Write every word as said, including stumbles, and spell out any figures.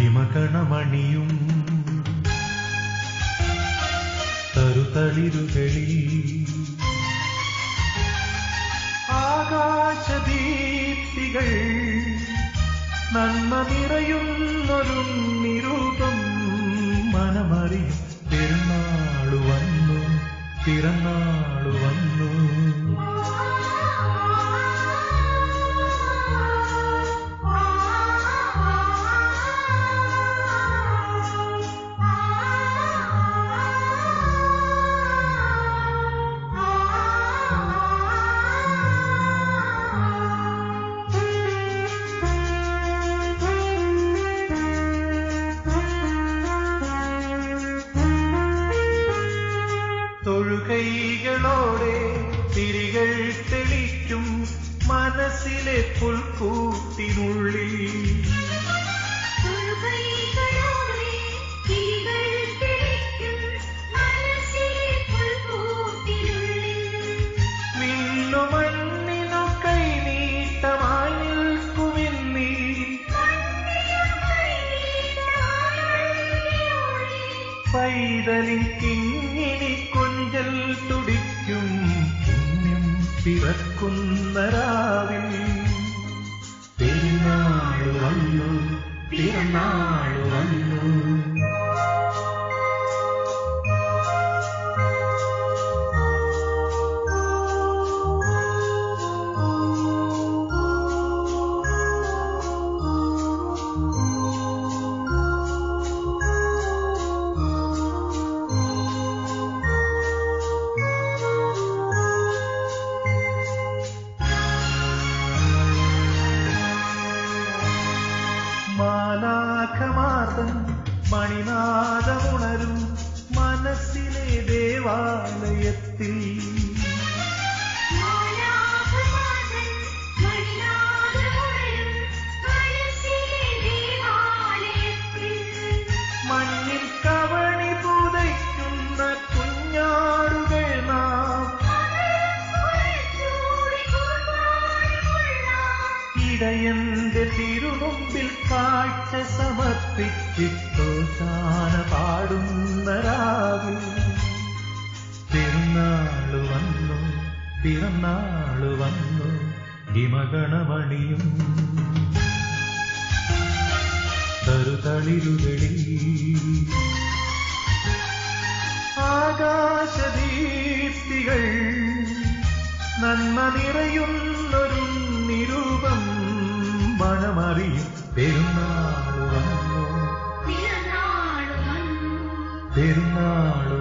ഹിമകണമണിയും തരുതളിരുകളിൽ ആകാശദീപ്തികൾ നന്മ നിറയുന്നൊരു നിരൂപം മനമറിയും പെരുന്നാളു വന്നു പിറന്നാളു വന്നു തൊഴുകൈകളോടെ തിരികൾ തെളിക്കും മനസ്സിലെ പുൽക്കൂട്ടിനുള്ളിൽ മിന്നുമണ്ണിനു കൈനീട്ടമായി നിൽക്കുമെന്നീ പൈതലിൻ കിങ്ങിണി കൊഞ്ചൽ തുടിക്കും പുണ്യം പിറക്കുന്ന രാവിൽ പെരുന്നാളു വന്നു പിറന്നാളു വന്നു മാലാഖമാർദ്ദം മണിനാദമുണരും മനസ്സിലെ ദേവാലയത്തിൽ മണ്ണിൽ കവണി പുതയ്ക്കുന്ന കുഞ്ഞാടുകൾ നാം ഇടയന്റെ തിരുമുമ്പിൽ കാഴ്ച സമർപ്പിച്ചിട്ടോശാന പാടുന്ന രാവിൽ പെരുന്നാളു വന്നു പിറന്നാളു വന്നു ഹിമകണമണിയും തരുതളിരുകളിൽ ആകാശദീപ്തികൾ നന്മ നിറയുന്നൊരു നിരൂപം മനമറിയും പെരുന്നാളു വന്നു പെരുന്നാളു